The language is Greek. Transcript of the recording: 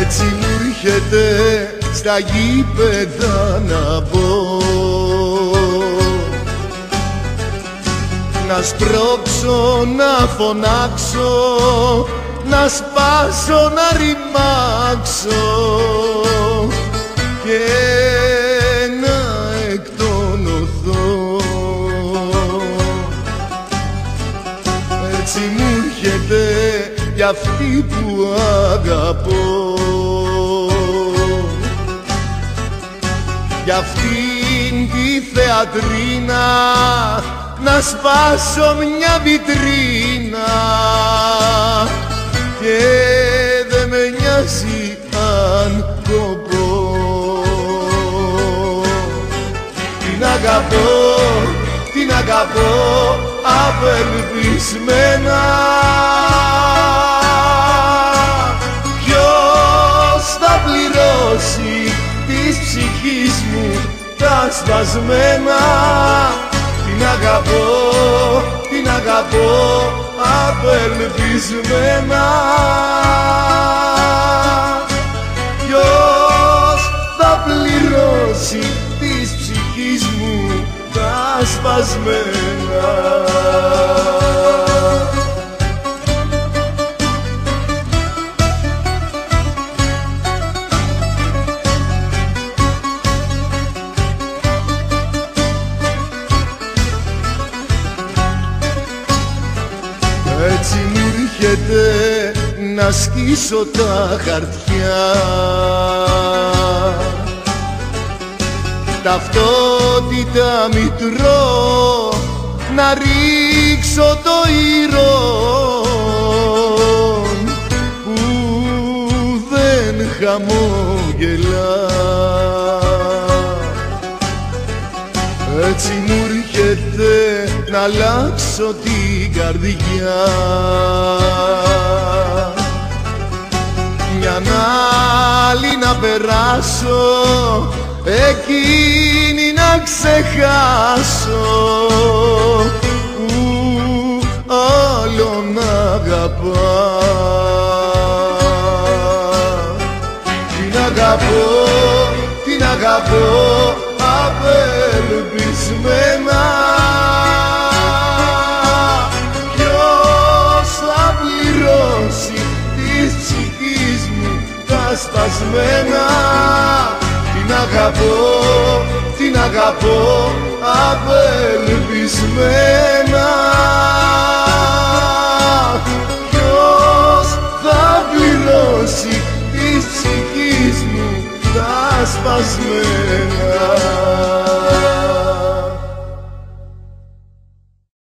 Έτσι μου έρχεται στα γήπεδα να μπω, να σπρώξω, να φωνάξω, να σπάσω, να ρημάξω και να εκτονωθώ. Έτσι μου έρχεται για αυτή που αγαπώ, για αυτήν τη θεατρίνα να σπάσω μια βιτρίνα και δε με νοιάζει αν κοπώ. Την αγαπώ απελπισμένα. Ποιος θα πληρώσει της ψυχής μου τα σπασμένα? Την αγαπώ απελπισμένα. Ποιος θα πληρώσει της ψυχής μου τα σπασμένα? Έτσι μου έρχεται να σκίσω τα χαρτιά, ταυτότητα μητρώ, να ρίξω το ήρον που δεν χαμόγελα. Έτσι μου έρχεται να αλλάξω την καρδιά, μια άλλη να περάσω, εκείνη να ξεχάσω που άλλον αγαπά. Την αγαπώ απελπισμένα. Ποιος θα πληρώσει της ψυχής μου τα σπασμένα? Την αγαπώ απελπισμένα. Ποιος θα πληρώσει της ψυχής μου τα σπασμένα?